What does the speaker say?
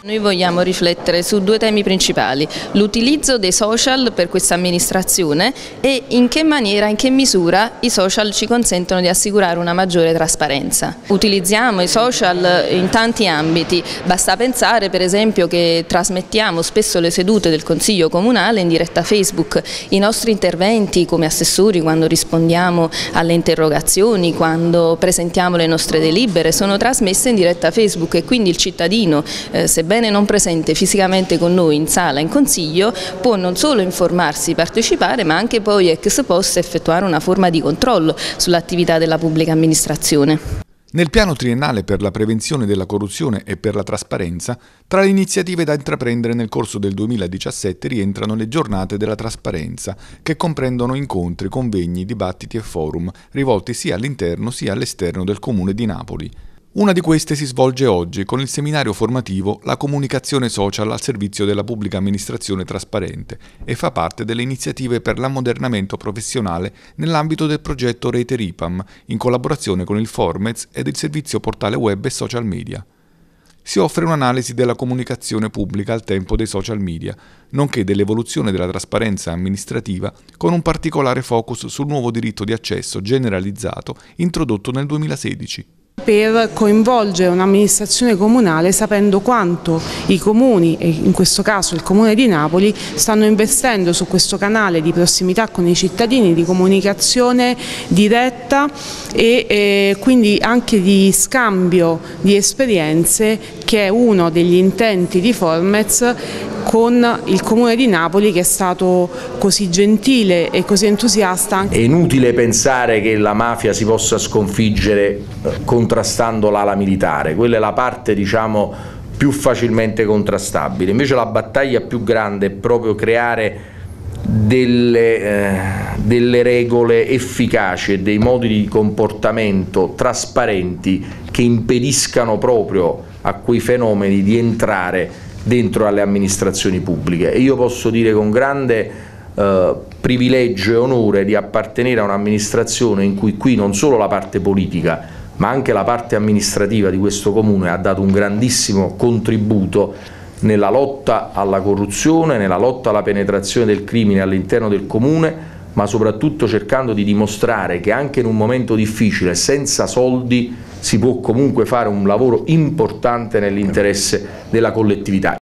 Noi vogliamo riflettere su due temi principali: l'utilizzo dei social per questa amministrazione e in che maniera, in che misura i social ci consentono di assicurare una maggiore trasparenza. Utilizziamo i social in tanti ambiti, basta pensare per esempio che trasmettiamo spesso le sedute del Consiglio Comunale in diretta Facebook, i nostri interventi come assessori quando rispondiamo alle interrogazioni, quando presentiamo le nostre delibere sono trasmesse in diretta Facebook e quindi il cittadino, sebbene non presente fisicamente con noi in sala, in consiglio, può non solo informarsi, partecipare, ma anche poi ex post effettuare una forma di controllo sull'attività della pubblica amministrazione. Nel piano triennale per la prevenzione della corruzione e per la trasparenza, tra le iniziative da intraprendere nel corso del 2017 rientrano le giornate della trasparenza, che comprendono incontri, convegni, dibattiti e forum, rivolti sia all'interno sia all'esterno del Comune di Napoli. Una di queste si svolge oggi con il seminario formativo La comunicazione social al servizio della pubblica amministrazione trasparente e fa parte delle iniziative per l'ammodernamento professionale nell'ambito del progetto Rete Ripam, in collaborazione con il Formez ed il servizio portale web e social media. Si offre un'analisi della comunicazione pubblica al tempo dei social media, nonché dell'evoluzione della trasparenza amministrativa con un particolare focus sul nuovo diritto di accesso generalizzato introdotto nel 2016. Per coinvolgere un'amministrazione comunale sapendo quanto i comuni, e in questo caso il Comune di Napoli, stanno investendo su questo canale di prossimità con i cittadini, di comunicazione diretta e quindi anche di scambio di esperienze, che è uno degli intenti di Formez con il Comune di Napoli, che è stato così gentile e così entusiasta. È inutile pensare che la mafia si possa sconfiggere contrastando l'ala militare, quella è la parte diciamo più facilmente contrastabile, invece la battaglia più grande è proprio creare delle regole efficaci e dei modi di comportamento trasparenti che impediscano proprio a quei fenomeni di entrare dentro alle amministrazioni pubbliche. E io posso dire con grande privilegio e onore di appartenere a un'amministrazione in cui qui non solo la parte politica ma anche la parte amministrativa di questo comune ha dato un grandissimo contributo nella lotta alla corruzione, nella lotta alla penetrazione del crimine all'interno del comune, ma soprattutto cercando di dimostrare che anche in un momento difficile, senza soldi, si può comunque fare un lavoro importante nell'interesse della collettività.